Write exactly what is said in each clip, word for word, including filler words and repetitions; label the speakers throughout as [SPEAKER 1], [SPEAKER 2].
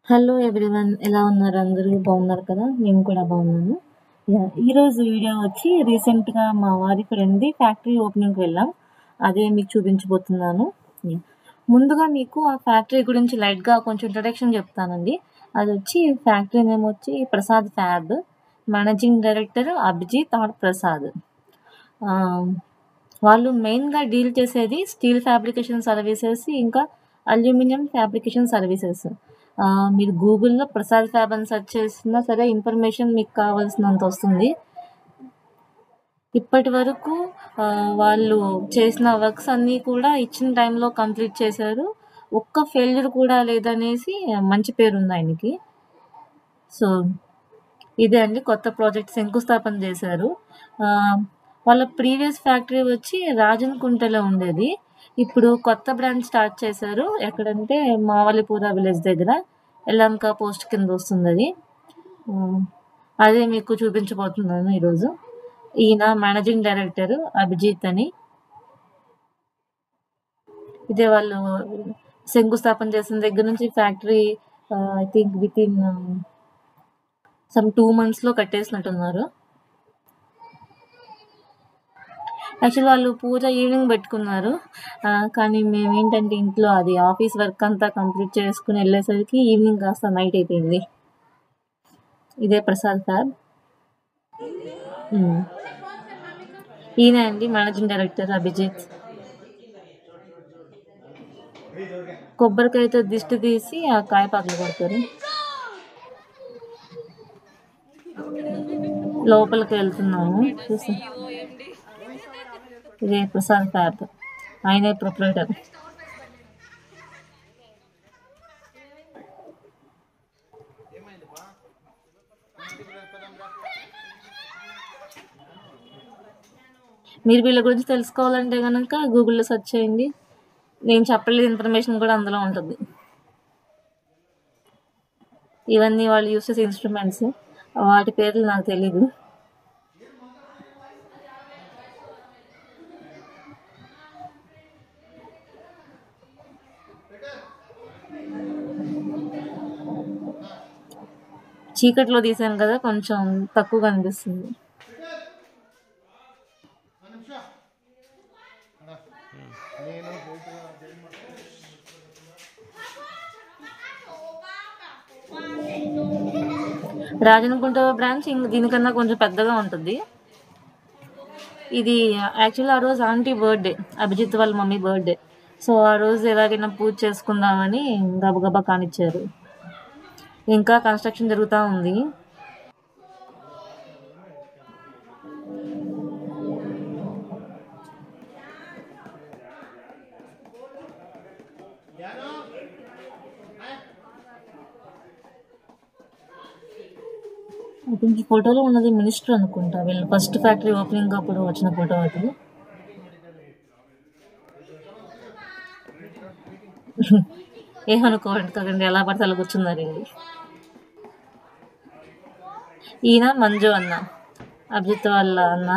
[SPEAKER 1] Hello everyone, ఎలా ఉన్నారు? అందరూ బాగున్నారు కదా? నేను కూడా బాగున్నాను. యాహ్! ఈరోజు వీడియో వచ్చి రీసెంట్‌గా మా వారి ఫ్రెండ్‌ది ఫ్యాక్టరీ ఓపెనింగ్‌కి వెళ్ళాం. అదే మీకు చూపించబోతున్నాను. యాహ్! ముందుగా మీకు ఆ ఫ్యాక్టరీ గురించి లైట్‌గా కొంచెం ఇంట్రడక్షన్ చెప్తానండి. అదొచ్చి ఫ్యాక్టరీ నేమ్ వచ్చి Prasad fab. Managing director Abhijit R Prasad. Ah, వాళ్ళు మెయిన్‌గా డీల్ చేసేది స్టీల్ ఫ్యాబ్రికేషన్ సర్వీసెస్, ఇంకా అల్యూమినియం ఫ్యాబ్రికేషన్ సర్వీసెస్. ఆహ్, మీరు గూగుల్‌లో ప్రసాద్ ఫ్యాబ్ అని సెర్చ్ చేసినా సరే ఇన్ఫర్మేషన్ మీకు కావాల్సినంత వస్తుంది. ఇప్పటి వరకు ఆహ్, వాళ్ళు చేసిన వర్క్స్ అన్నీ కూడా ఇచ్చిన టైంలో కంప్లీట్ చేశారు. ఒక్క ఫెయిల్యూర్ కూడా లేదనేసి మంచి పేరుంది ఆయనకి. సో, ఇదే అండి కొత్త ప్రాజెక్ట్ శంకుస్థాపన చేశారు. ఆహ్, వాళ్ళ ప్రీవియస్ ఫ్యాక్టరీ వచ్చి రాజన్‌కుంటలో ఉండేది. ఇప్పుడు కొత్త బ్రాంచ్ స్టార్ట్ చేశారు. ఎక్కడంటే మావలిపుర విలేజ్ దగ్గర. యలహంక పోస్ట్ కింద వస్తుందది. హ్మ్. అదే మీకు చూపించబోతున్నాను ఈరోజు. ఈయన మేనేజింగ్ డైరెక్టర్ అభిజిత్ అని. ఇదే వాళ్ళు శంకుస్థాపన చేసిన దగ్గర నుంచి factory ah, I think within some two మంత్స్‌లో కట్టేసినట్టున్నారు. యాక్చువల్లీ వాళ్ళు పూజ ఈవినింగ్ పెట్టుకున్నారు. ఆహ్, కానీ మేమేంటంటే ఇంట్లో అది ఆఫీస్ వర్క్ అంతా కంప్లీట్ చేసుకొని వెళ్ళేసరికి ఈవినింగ్ కాస్త నైట్ అయిపోయింది. ఇదే ప్రసాద్ ఫ్యాబ్. హ్మ్. ఈయనే అండి మేనేజింగ్ డైరెక్టర్ అభిజిత్. కొబ్బరికాయతో దిష్టి తీసి ఆ కాయ పగలు కొడతారు. లోపలికి వెళ్తున్నాము. చూసి ఇదే ప్రసాద్ ఫ్యాబ్. ఆయనే ప్రొప్రైటర్. మీరు వీళ్ళ గురించి తెలుసుకోవాలంటే కనుక గూగుల్లో సెర్చ్ చేయండి. నేను చెప్పలేదు ఇన్ఫర్మేషన్ కూడా అందులో ఉంటుంది. ఇవన్నీ వాళ్ళు యూస్ చేసే ఇన్స్ట్రుమెంట్స్. వాటి పేర్లు నాకు తెలీదు. చీకట్లో తీసాను కదా, కొంచెం తక్కువ కనిపిస్తుంది. రాజన్కుంట బ్రాంచ్ ఇంక దీనికన్నా కొంచెం పెద్దగా ఉంటుంది. ఇది యాక్చువల్లీ ఆ రోజు ఆంటీ బర్త్డే, అభిజిత్ వాళ్ళ మమ్మీ బర్త్డే. సో ఆ రోజు ఎలాగైనా పూజ చేసుకుందామని గబగబా కానిచ్చారు. ఇంకా కన్స్ట్రక్షన్ జరుగుతూ ఉంది. ఐ థింక్ ఈ ఫోటోలో ఉన్నది మినిస్టర్ అనుకుంటా. వీళ్ళు ఫస్ట్ ఫ్యాక్టరీ ఓపెనింగ్ అప్పుడు వచ్చిన ఫోటో అది. ఏమనుకోండి కదండి, ఎలా పడితే అలా కూర్చున్నారండి. ఈయన మంజు అన్న, అభిజిత్ వాళ్ళ అన్న.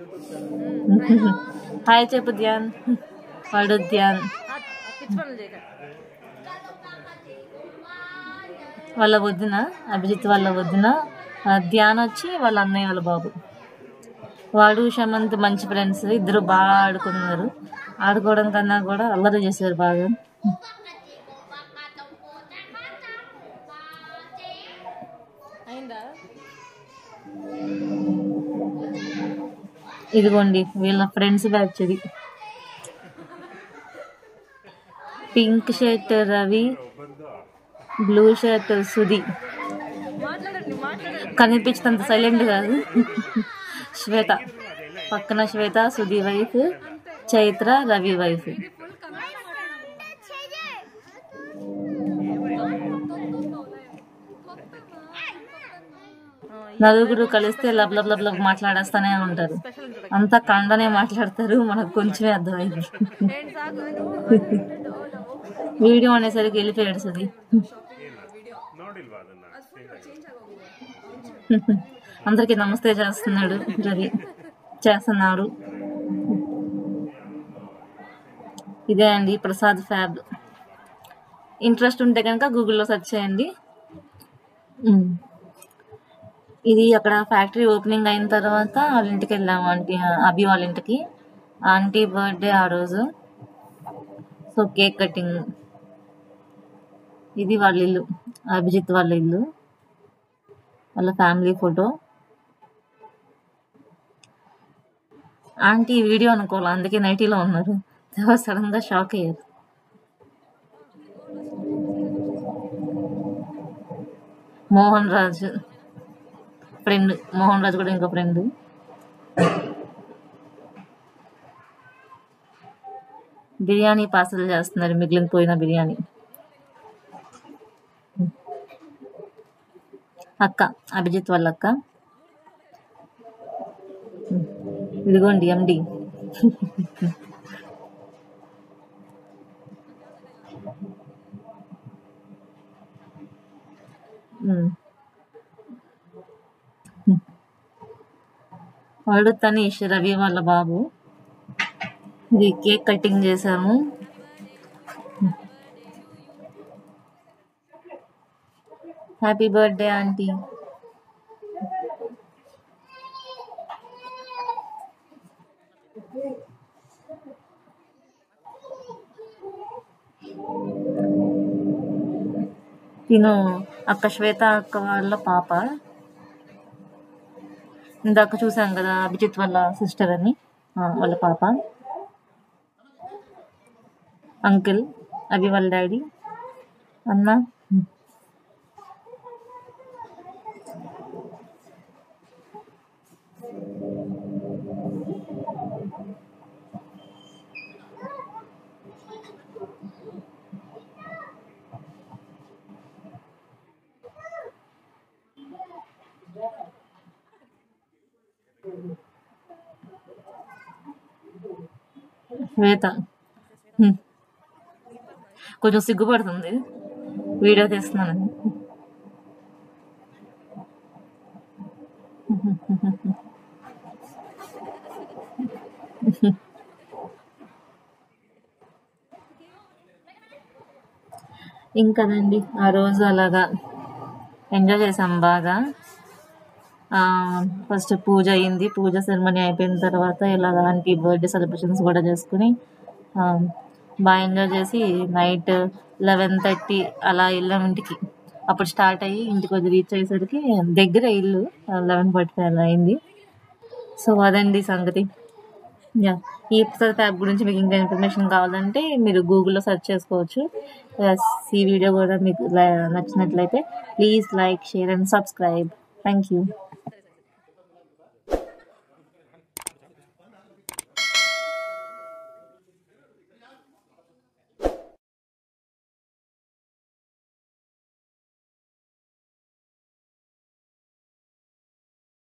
[SPEAKER 1] హాయ్ చెప్పు ధ్యాన్. వాడు ధ్యాన్. వాళ్ళ వదిన, అభిజిత్ వాళ్ళ వదిన. ధ్యాన్ వచ్చి వాళ్ళ అన్నయ్య వాళ్ళ బాబు. వాడు షమంత్ మంచి ఫ్రెండ్స్. ఇద్దరు బాగా ఆడుకున్నారు. ఆడుకోవడం కన్నా కూడా అల్లరి చేశారు బాగా. ఇదిగోండి వీళ్ళ ఫ్రెండ్స్ బ్యాచ్. ఇది pink shirt Ravi, blue shirt Sudhi. కనిపించినంత సైలెంట్ కాదు. శ్వేత పక్కన, శ్వేత సుధి వైఫ్, చైత్ర రవి వైఫ్. నలుగురు కలిస్తే లబ్ లబ్ లబ్ లబ్ మాట్లాడేస్తానే ఉంటారు. అంతా కండనే మాట్లాడతారు, మనకు కొంచెమే అర్థమైంది. వీడియో అనేసరికి వెళ్ళిపోయాడు సుధి. అందరికి నమస్తే చేస్తున్నాడు రవి, చేస్తున్నారు. ఇదే అండి ప్రసాద్ ఫ్యాబ్. ఇంట్రెస్ట్ ఉంటే కనుక గూగుల్లో సెర్చ్ చేయండి. హ్మ్. ఇది అక్కడ ఫ్యాక్టరీ ఓపెనింగ్ అయిన తర్వాత వాళ్ళ ఇంటికి వెళ్ళాము ఆంటీ అభి వాళ్ళ ఇంటికి. ఆంటీ బర్త్డే ఆ రోజు. So cake cutting. ఇది వాళ్ళ ఇల్లు, అభిజిత్ వాళ్ళ ఇల్లు, వాళ్ళ ఫ్యామిలీ ఫోటో. ఆంటీ వీడియో అనుకోవాలి, అందుకే నైటీలో ఉన్నారు. సడన్ గా షాక్ అయ్యారు. మోహన్ రాజ్ ఫ్రెండ్, మోహన్ రాజ్ కూడా ఇంకో ఫ్రెండ్. బిర్యానీ పార్సల్ చేస్తున్నారు, మిగిలిపోయిన బిర్యానీ. అక్క, అభిజిత్ వాళ్ళ అక్క. ఇదిగోండి ఎండి. వాడు తనీష్, రవి వాళ్ళ బాబు. ఇది కేక్ కటింగ్ చేసాము. Happy birthday aunty. తిను అక్క శ్వేత అక్క వాళ్ళ పాప. ఇందాక చూసాం కదా అభిజిత్ వాళ్ళ సిస్టర్ అని, వాళ్ళ పాప. అంకిల్, అవి వాళ్ళ డాడీ. అన్న. శ్వేత కొంచెం సిగ్గుపడుతుంది వీడియో తీస్తున్నానని. ఇంకదండి ఆ రోజు అలాగా ఎంజాయ్ చేసాం బాగా. ఫస్ట్ పూజ అయింది, పూజ సెరమనీ అయిపోయిన తర్వాత ఇలాగ ఆంటీ బర్త్డే సెలబ్రేషన్స్ కూడా చేసుకుని బాగా ఎంజాయ్ చేసి నైట్ లెవెన్ థర్టీ అలా వెళ్ళాం ఇంటికి. అప్పుడు స్టార్ట్ అయ్యి ఇంటికి వచ్చి రీచ్ అయ్యేసరికి దగ్గర ఇల్లు లెవెన్ ఫార్టీ ఫైవ్ అలా అయింది. సో అదండి సంగతి. యా, ఈ ఎపిసోడ్ యాప్ గురించి మీకు ఇంకా ఇన్ఫర్మేషన్ కావాలంటే మీరు గూగుల్లో సెర్చ్ చేసుకోవచ్చు. ఈ వీడియో కూడా మీకు నచ్చినట్లయితే please like, share and subscribe. Thank you.